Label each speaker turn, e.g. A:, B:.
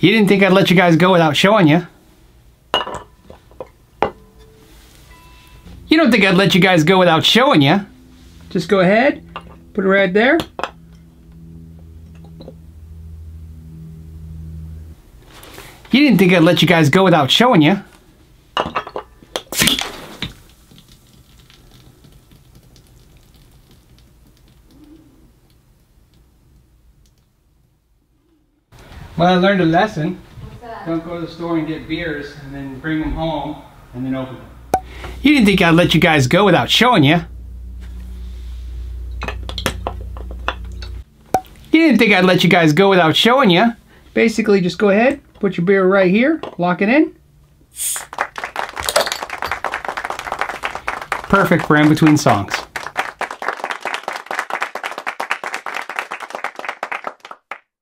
A: You didn't think I'd let you guys go without showing you. You don't think I'd let you guys go without showing you. Just go ahead, put it right there. You didn't think I'd let you guys go without showing you. Well, I learned a lesson.
B: What's that?
A: Don't go to the store and get beers and then bring them home and then open them. You didn't think I'd let you guys go without showing you. You didn't think I'd let you guys go without showing you. Basically, just go ahead, put your beer right here, lock it in. Perfect for in between songs.